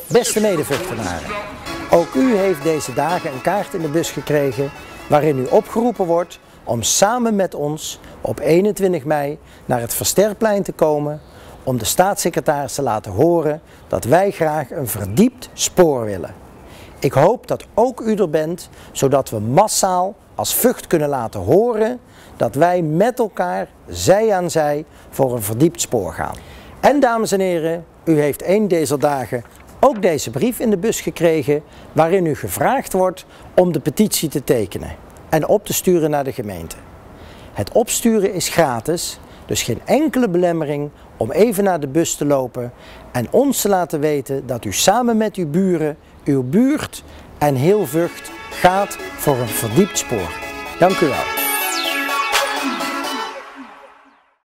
Beste mede-Vughtenaren, ook u heeft deze dagen een kaart in de bus gekregen waarin u opgeroepen wordt om samen met ons op 21 mei naar het Versterplein te komen om de staatssecretaris te laten horen dat wij graag een verdiept spoor willen. Ik hoop dat ook u er bent, zodat we massaal als Vught kunnen laten horen dat wij met elkaar zij aan zij voor een verdiept spoor gaan. En dames en heren, u heeft een deze dagen ook deze brief in de bus gekregen waarin u gevraagd wordt om de petitie te tekenen en op te sturen naar de gemeente. Het opsturen is gratis, dus geen enkele belemmering om even naar de bus te lopen en ons te laten weten dat u samen met uw buren, uw buurt en heel Vught gaat voor een verdiept spoor. Dank u wel.